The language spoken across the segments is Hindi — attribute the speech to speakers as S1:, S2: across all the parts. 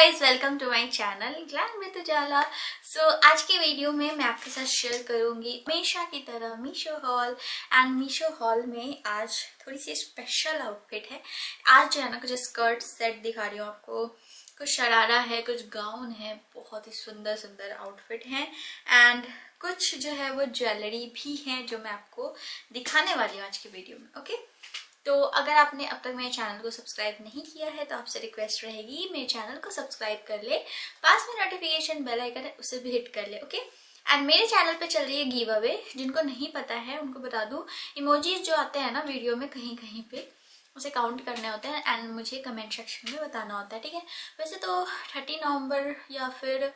S1: Guys, welcome to my channel glam with Ujala. आज के वीडियो में मैं आपके साथ शेयर करूंगी हमेशा की तरह Meesho haul. And Meesho haul में आज थोड़ी सी स्पेशल आउटफिट है। आज जो है ना, कुछ स्कर्ट सेट दिखा रही हूँ आपको, कुछ शरारा है, कुछ गाउन है, बहुत ही सुंदर सुंदर आउटफिट हैं। एंड कुछ जो है वो ज्वेलरी भी है जो मैं आपको दिखाने वाली हूँ आज की वीडियो में। ओके, तो अगर आपने अब तक मेरे चैनल को सब्सक्राइब नहीं किया है तो आपसे रिक्वेस्ट रहेगी मेरे चैनल को सब्सक्राइब कर ले, पास में नोटिफिकेशन बेल आइकन है उसे भी हिट कर ले। ओके, एंड मेरे चैनल पे चल रही है गिव अवे। जिनको नहीं पता है उनको बता दूं, इमोजीज जो आते हैं ना वीडियो में कहीं कहीं पे, उसे काउंट करने होते हैं एंड मुझे कमेंट सेक्शन में बताना होता है। ठीक है, वैसे तो 30 नवंबर या फिर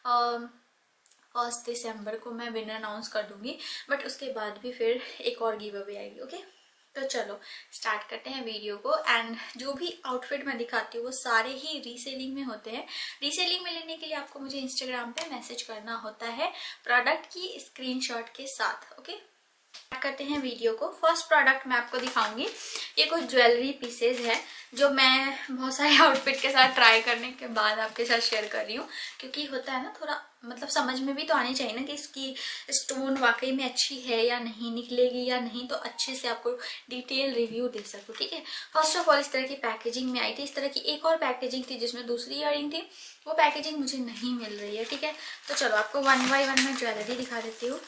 S1: 1 दिसंबर को मैं विनर अनाउंस कर दूंगी, बट उसके बाद भी फिर एक और गिव अवे आएगी। ओके, तो चलो स्टार्ट करते हैं वीडियो को। एंड जो भी आउटफिट मैं दिखाती हूँ वो सारे ही रीसेलिंग में होते हैं। रीसेलिंग में लेने के लिए आपको मुझे इंस्टाग्राम पे मैसेज करना होता है प्रोडक्ट की स्क्रीनशॉट के साथ। ओके, स्टार्ट करते हैं वीडियो को। फर्स्ट प्रोडक्ट मैं आपको दिखाऊंगी, ये कुछ ज्वेलरी पीसेज है जो मैं बहुत सारे आउटफिट के साथ ट्राई करने के बाद आपके साथ शेयर कर रही हूँ, क्योंकि होता है ना थोड़ा मतलब समझ में भी तो आनी चाहिए ना कि इसकी स्टोन वाकई में अच्छी है या नहीं, निकलेगी या नहीं, तो अच्छे से आपको डिटेल रिव्यू दे सकूँ। ठीक है, फर्स्ट ऑफ ऑल इस तरह की पैकेजिंग में आई थी। इस तरह की एक और पैकेजिंग थी जिसमें दूसरी ईयरिंग थी, वो पैकेजिंग मुझे नहीं मिल रही है। ठीक है, तो चलो आपको वन बाय वन मैं ज्वेलरी दिखा देती हूँ।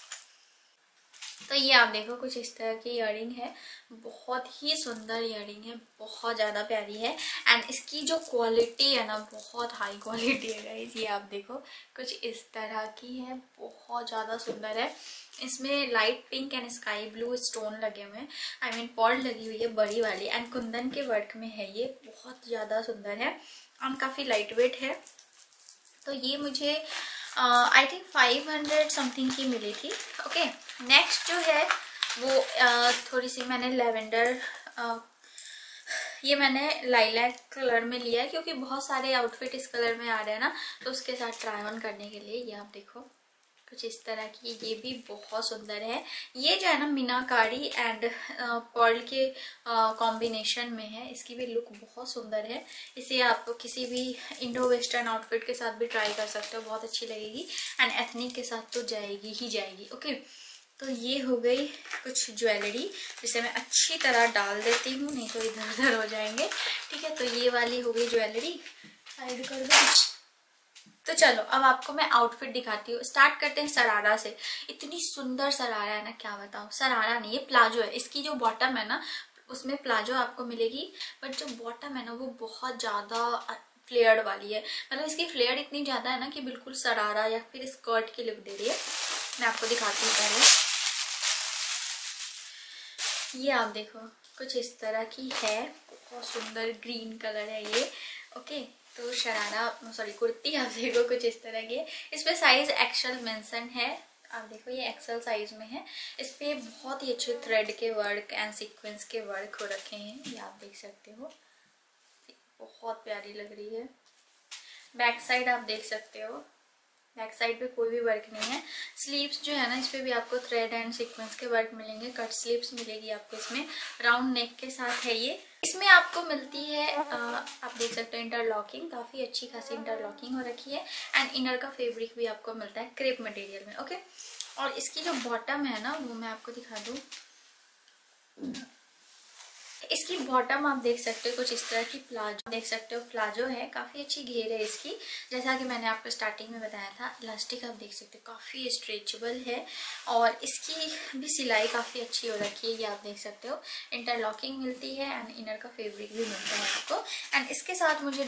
S1: तो ये आप देखो, कुछ इस तरह की इयरिंग है, बहुत ही सुंदर इयरिंग है, बहुत ज़्यादा प्यारी है। एंड इसकी जो क्वालिटी है ना, बहुत हाई क्वालिटी है गाइस। ये आप देखो, कुछ इस तरह की है, बहुत ज़्यादा सुंदर है। इसमें light pink and sky blue stone लगे हुए हैं, आई मीन पर्ल लगी हुई है बड़ी वाली, एंड कुंदन के वर्क में है। ये बहुत ज़्यादा सुंदर है एंड काफ़ी लाइट वेट है। तो ये मुझे आई थिंक 500 समथिंग की मिली थी। ओके, नेक्स्ट जो है वो थोड़ी सी मैंने लेवेंडर, ये मैंने लाइलैक कलर में लिया है क्योंकि बहुत सारे आउटफिट इस कलर में आ रहे हैं ना, तो उसके साथ ट्राई ऑन करने के लिए। ये आप देखो, कुछ इस तरह की, ये भी बहुत सुंदर है। ये जो है ना मीनाकारी एंड पर्ल के कॉम्बिनेशन में है, इसकी भी लुक बहुत सुंदर है। इसे आप किसी भी इंडो वेस्टर्न आउटफिट के साथ भी ट्राई कर सकते हो, बहुत अच्छी लगेगी। एंड एथनिक के साथ तो जाएगी ही जाएगी। ओके, तो ये हो गई कुछ ज्वेलरी जिसे मैं अच्छी तरह डाल देती हूँ, नहीं तो इधर उधर हो जाएंगे। ठीक है, तो ये वाली हो गई ज्वेलरी, साइड कर दो। तो चलो अब आपको मैं आउटफिट दिखाती हूँ। स्टार्ट करते हैं शरारा से। इतनी सुंदर शरारा है ना, क्या बताऊँ। शरारा नहीं, ये प्लाजो है। इसकी जो बॉटम है ना, उसमें प्लाजो आपको मिलेगी, बट जो बॉटम है ना वो बहुत ज्यादा फ्लेयर्ड वाली है। मतलब इसकी फ्लेयर इतनी ज्यादा है ना कि बिल्कुल शरारा या फिर स्कर्ट की लुक दे रही है। मैं आपको दिखाती हूँ पहले। ये आप देखो, कुछ इस तरह की है, बहुत सुंदर ग्रीन कलर है ये। ओके, तो शरारा सॉरी कुर्ती आप देखो कुछ इस तरह की है। इस पे साइज एक्सेल मेंशन है, आप देखो ये एक्सेल साइज में है। इस पे बहुत ही अच्छे थ्रेड के वर्क एंड सीक्वेंस के वर्क हो रखे हैं, ये आप देख सकते हो, बहुत प्यारी लग रही है। बैक साइड आप देख सकते हो, बैक साइड पे कोई भी वर्क नहीं है। स्लीव्स जो है ना, इस पे भी आपको थ्रेड एंड सीक्वेंस के वर्क मिलेंगे। कट स्लीव्स मिलेगी आपको इसमें, राउंड नेक के साथ है ये। इसमें आपको मिलती है आप देख सकते हो इंटरलॉकिंग, काफी अच्छी खासी इंटरलॉकिंग हो रखी है। एंड इनर का फैब्रिक भी आपको मिलता है क्रेप मटेरियल में। ओके, और इसकी जो बॉटम है ना वो मैं आपको दिखा दूँ। इसकी बॉटम आप देख सकते हो कुछ इस तरह की प्लाजो देख सकते हो, प्लाजो है, काफी अच्छी घेर है इसकी। जैसा कि मैंने आपको स्टार्टिंग में बताया था, इलास्टिक आप देख सकते हो काफी स्ट्रेचेबल है, और इसकी भी सिलाई काफी अच्छी हो रखी है। ये आप देख सकते हो, इंटरलॉकिंग मिलती है एंड इनर का फैब्रिक भी मिलता है आपको। एंड इसके साथ मुझे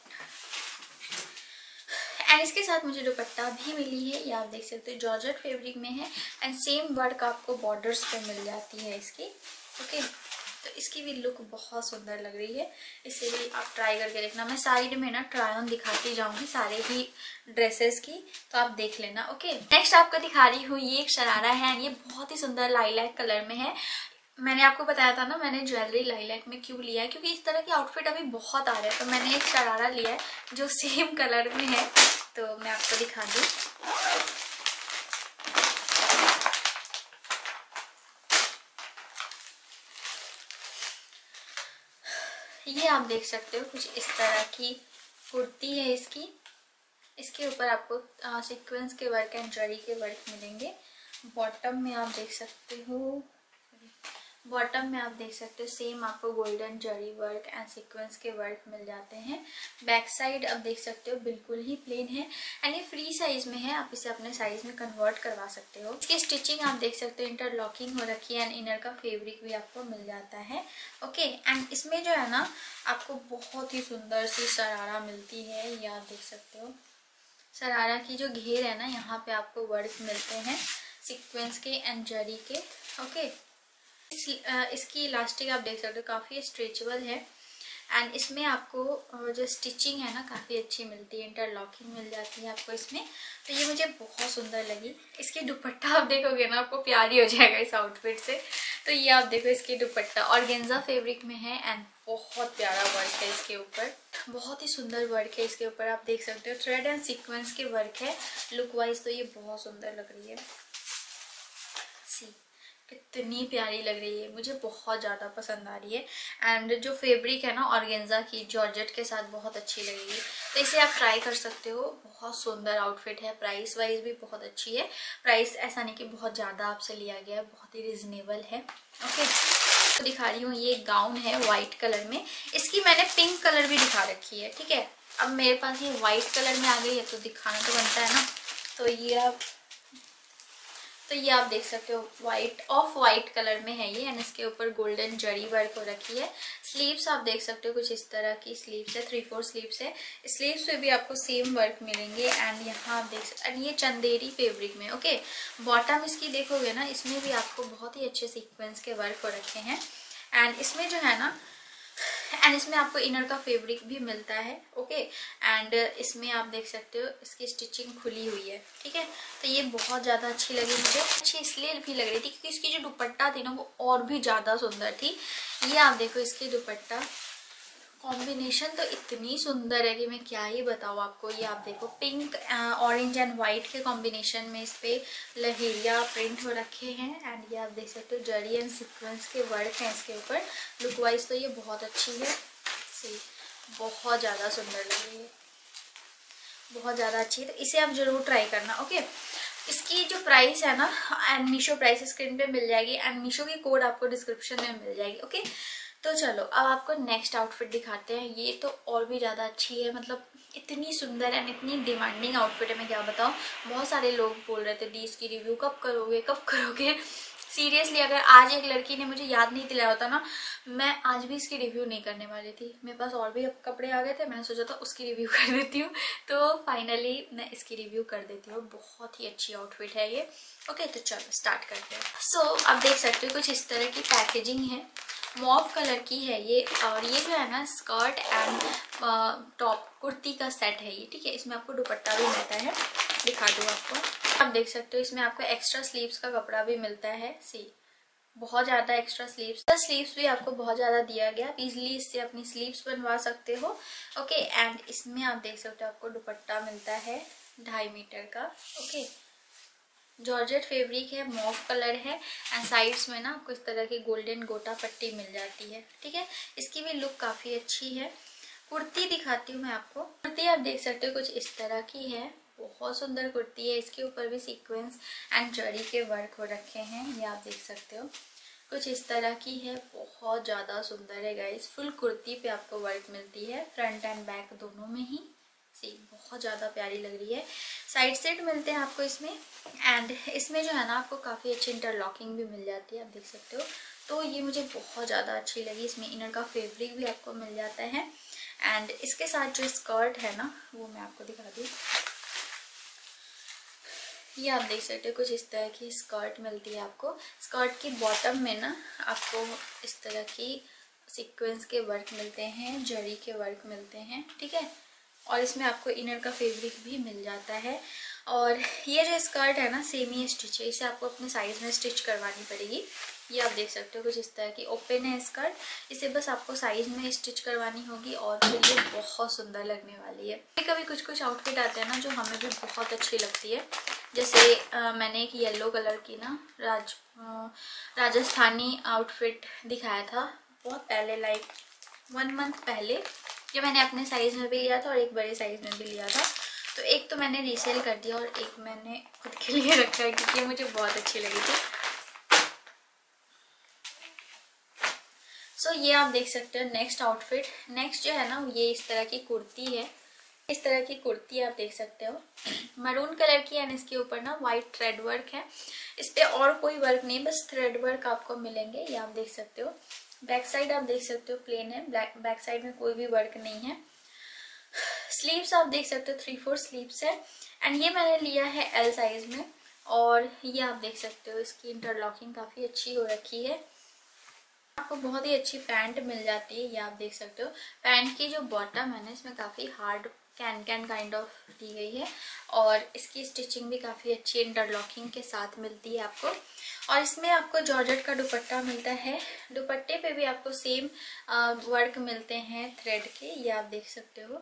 S1: दुपट्टा भी मिली है। ये आप देख सकते हो जॉर्जेट फैब्रिक में है एंड सेम वर्क आपको बॉर्डर्स पे मिल जाती है इसकी। ओके, तो इसकी भी लुक बहुत सुंदर लग रही है, इसे भी आप ट्राई करके देखना। मैं साइड में ना ट्राई ऑन दिखाती जाऊंगी सारे ही ड्रेसेस की, तो आप देख लेना। ओके, नेक्स्ट आपको दिखा रही हूँ, ये एक शरारा है, ये बहुत ही सुंदर लाइलैक कलर में है। मैंने आपको बताया था ना मैंने ज्वेलरी लाइलैक में क्यों लिया है, क्योंकि इस तरह के आउटफिट अभी बहुत आ रहे हैं, तो मैंने एक शरारा लिया है जो सेम कलर में है, तो मैं आपको दिखा दूँ। ये आप देख सकते हो, कुछ इस तरह की कुर्ती है इसकी। इसके ऊपर आपको सीक्वेंस के वर्क एंड जरी के वर्क मिलेंगे। बॉटम में आप देख सकते हो, बॉटम में आप देख सकते हो सेम आपको golden zari work and sequence के वर्क मिल जाते हैं। बैक साइड आप देख सकते हो बिल्कुल ही प्लेन है एंड ये फ्री साइज में है, आप इसे अपने साइज में कन्वर्ट करवा सकते हो। इसकी स्टिचिंग आप देख सकते हो इंटरलॉकिंग हो रखी है एंड इनर का फैब्रिक भी आपको मिल जाता है। ओके, एंड इसमें जो है ना आपको बहुत ही सुंदर सी शरारा मिलती है, ये आप देख सकते हो। शरारा की जो घेर है ना, यहाँ पे आपको वर्क मिलते हैं सीक्वेंस के एंड जरी के। ओके, इसकी इलास्टिक आप देख सकते हो काफ़ी स्ट्रेचेबल है एंड इसमें आपको जो स्टिचिंग है ना काफ़ी अच्छी मिलती है, इंटरलॉकिंग मिल जाती है आपको इसमें। तो ये मुझे बहुत सुंदर लगी। इसकी दुपट्टा आप देखोगे ना आपको प्यार ही हो जाएगा इस आउटफिट से। तो ये आप देखो, इसकी दुपट्टा ऑर्गेन्जा फैब्रिक में है एंड बहुत प्यारा वर्क है इसके ऊपर, बहुत ही सुंदर वर्क है इसके ऊपर। आप देख सकते हो थ्रेड एंड सीक्वेंस के वर्क है। लुक वाइज तो ये बहुत सुंदर लग रही है, सी कितनी प्यारी लग रही है, मुझे बहुत ज़्यादा पसंद आ रही है। एंड जो फैब्रिक है ना ऑर्गेन्जा की जॉर्जेट के साथ बहुत अच्छी लगेगी, तो इसे आप ट्राई कर सकते हो। बहुत सुंदर आउटफिट है, प्राइस वाइज भी बहुत अच्छी है। प्राइस ऐसा नहीं कि बहुत ज़्यादा आपसे लिया गया है, बहुत ही रिजनेबल है। ओके, तो दिखा रही हूँ ये गाउन है वाइट कलर में। इसकी मैंने पिंक कलर भी दिखा रखी है, ठीक है। अब मेरे पास ये वाइट कलर में आ गई है तो दिखाना तो बनता है ना। तो ये आप देख सकते हो वाइट ऑफ वाइट कलर में है ये एंड इसके ऊपर गोल्डन जरी वर्क हो रखी है। स्लीव्स आप देख सकते हो कुछ इस तरह की स्लीव्स है, 3/4 स्लीव्स है। स्लीव्स पे भी आपको सेम वर्क मिलेंगे एंड यहाँ आप देख सकते एंड ये चंदेरी फैब्रिक में। ओके, बॉटम इसकी देखोगे ना, इसमें भी आपको बहुत ही अच्छे सीक्वेंस के वर्क हो रखे हैं एंड इसमें जो है ना एंड इसमें आपको इनर का फैब्रिक भी मिलता है। ओके, एंड इसमें आप देख सकते हो इसकी स्टिचिंग खुली हुई है, ठीक है। तो ये बहुत ज़्यादा अच्छी लगी मुझे। अच्छी इसलिए भी लग रही थी क्योंकि इसकी जो दुपट्टा थी ना वो और भी ज़्यादा सुंदर थी। ये आप देखो इसकी दुपट्टा कॉम्बिनेशन तो इतनी सुंदर है कि मैं क्या ही बताऊँ आपको। ये आप देखो पिंक ऑरेंज एंड वाइट के कॉम्बिनेशन में इस पे लहेरिया प्रिंट हो रखे हैं एंड ये आप देख सकते हो जरी एंड सीक्वेंस के वर्क हैं इसके ऊपर। लुक वाइज तो ये बहुत अच्छी है, सी बहुत ज़्यादा सुंदर लग रही है, बहुत ज़्यादा अच्छी है। तो इसे आप ज़रूर ट्राई करना। ओके, इसकी जो प्राइस है ना एंड मीशो प्राइस स्क्रीन पे मिल जाएगी एंड मीशो की कोड आपको डिस्क्रिप्शन में मिल जाएगी। ओके, तो चलो अब आपको नेक्स्ट आउटफिट दिखाते हैं। ये तो और भी ज़्यादा अच्छी है, मतलब इतनी सुंदर एंड इतनी डिमांडिंग आउटफिट है, मैं क्या बताऊँ। बहुत सारे लोग बोल रहे थे दी इसकी रिव्यू कब करोगे कब करोगे। सीरियसली अगर आज एक लड़की ने मुझे याद नहीं दिलाया होता ना, मैं आज भी इसकी रिव्यू नहीं करने वाली थी। मेरे पास और भी कपड़े आ गए थे, मैंने सोचा था उसकी रिव्यू कर देती हूँ, तो फाइनली मैं इसकी रिव्यू कर देती हूँ। बहुत ही अच्छी आउटफिट है ये। ओके, तो चलो स्टार्ट करते हैं। सो आप देख सकते हो कुछ इस तरह की पैकेजिंग है, मॉव कलर की है ये। और ये जो है ना स्कर्ट एंड टॉप कुर्ती का सेट है ये, ठीक है। इसमें आपको दुपट्टा भी मिलता है, दिखा दूँ आपको। आप देख सकते हो इसमें आपको एक्स्ट्रा स्लीव्स का कपड़ा भी मिलता है, सी बहुत ज़्यादा एक्स्ट्रा स्लीव्स भी आपको बहुत ज़्यादा दिया गया। आप इजीली इससे अपनी स्लीव्स बनवा सकते हो। ओके, एंड इसमें आप देख सकते हो आपको दुपट्टा मिलता है 2.5 मीटर का। ओके, जॉर्जेट फैब्रिक है, मॉव कलर है एंड साइड्स में ना आपको इस तरह की गोल्डन गोटा पट्टी मिल जाती है, ठीक है। इसकी भी लुक काफ़ी अच्छी है। कुर्ती दिखाती हूँ मैं आपको। कुर्ती आप देख सकते हो कुछ इस तरह की है, बहुत सुंदर कुर्ती है। इसके ऊपर भी सीक्वेंस एंड जरी के वर्क हो रखे हैं, ये आप देख सकते हो कुछ इस तरह की है। बहुत ज़्यादा सुंदर है गाइस। फुल कुर्ती पे आपको वर्क मिलती है, फ्रंट एंड बैक दोनों में ही, सी बहुत ज़्यादा प्यारी लग रही है। साइड सेट मिलते हैं आपको इसमें एंड इसमें जो है ना आपको काफ़ी अच्छी इंटरलॉकिंग भी मिल जाती है, आप देख सकते हो। तो ये मुझे बहुत ज़्यादा अच्छी लगी। इसमें इनर का फैब्रिक भी आपको मिल जाता है एंड इसके साथ जो स्कर्ट है ना वो मैं आपको दिखा दूँ। ये आप देख सकते हो कुछ इस तरह की स्कर्ट मिलती है आपको। स्कर्ट की बॉटम में ना आपको इस तरह की सीक्वेंस के वर्क मिलते हैं, जरी के वर्क मिलते हैं, ठीक है। और इसमें आपको इनर का फैब्रिक भी मिल जाता है। और ये जो स्कर्ट है ना सेमी स्टिच है, इसे आपको अपने साइज में स्टिच करवानी पड़ेगी। ये आप देख सकते हो कुछ इस तरह की ओपन है स्कर्ट, इसे बस आपको साइज में स्टिच करवानी होगी और फिर ये बहुत सुंदर लगने वाली है। कभी कुछ कुछ आउटफिट आते हैं ना जो हमें भी बहुत अच्छी लगती है। जैसे मैंने एक येलो कलर की ना राजस्थानी आउटफिट दिखाया था बहुत पहले, लाइक 1 मंथ पहले। ये मैंने अपने साइज में भी लिया था और एक बड़े साइज में भी लिया था। तो एक तो मैंने रीसेल कर दिया और एक मैंने खुद के लिए रखा है क्योंकि ये मुझे बहुत अच्छी लगी थी। सो ये आप देख सकते हो नेक्स्ट आउटफिट। नेक्स्ट जो है ना ये इस तरह की कुर्ती है, इस तरह की कुर्ती आप देख सकते हो मरून कलर की एंड इसके ऊपर ना वाइट थ्रेड वर्क है। इस पे और कोई वर्क नहीं, बस थ्रेड वर्क आपको मिलेंगे। ये आप देख सकते हो। बैक साइड आप देख सकते हो प्लेन है, बैक साइड में कोई भी वर्क नहीं है। स्लीव्स आप देख सकते हो 3/4 स्लीव्स है एंड ये मैंने लिया है एल साइज में। और ये आप देख सकते हो इसकी इंटरलॉकिंग काफी अच्छी हो रखी है। आपको बहुत ही अच्छी पैंट मिल जाती है। ये आप देख सकते हो पैंट की जो बॉटम है ना इसमें काफी हार्ड कैन काइंड ऑफ दी गई है और इसकी स्टिचिंग भी काफी अच्छी इंटरलॉकिंग के साथ मिलती है आपको। और इसमें आपको जॉर्जेट का दुपट्टा मिलता है। दुपट्टे पे भी आपको सेम वर्क मिलते हैं थ्रेड के। ये आप देख सकते हो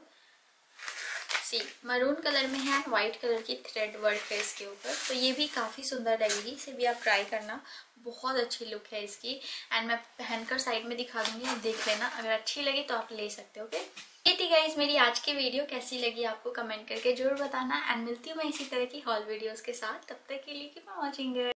S1: मरून कलर में है, व्हाइट कलर की थ्रेड वर्क है इसके ऊपर। तो ये भी काफी सुंदर लगेगी, इसे भी आप ट्राई करना, बहुत अच्छी लुक है इसकी। एंड मैं पहनकर साइड में दिखा दूंगी, आप देख लेना, अगर अच्छी लगी तो आप ले सकते हो। ओके, ये थी गाइस मेरी आज की वीडियो। कैसी लगी आपको कमेंट करके जरूर बताना एंड मिलती हूँ मैं इसी तरह की हॉल वीडियोस के साथ। तब तक के लिए कीप वॉचिंग।